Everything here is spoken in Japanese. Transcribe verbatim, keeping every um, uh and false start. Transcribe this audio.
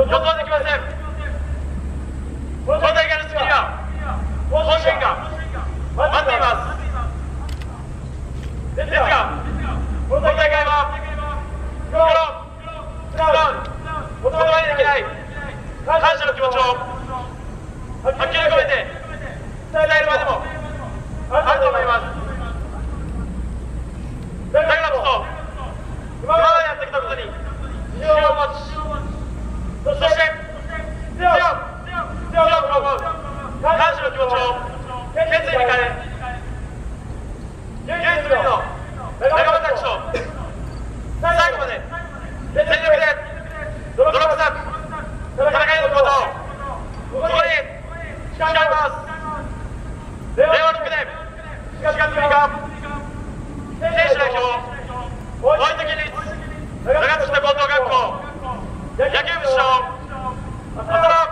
予想できません。この大会の次には甲子園が待っています。ですがこの大会は心使う言葉にできない感謝の気持ちをはっきり込めて伝えるまでもあると思います。だからこそ今までやってきたことに自信を持ち、そして強く強く思う感謝の気持ちを決意に変え、唯一無二の仲間たちと最後まで全力で泥臭く戦い抜くことをここに誓います。令和ろくねんしがつむいか、選手代表大分県立長津下高等学校野球部主将浅田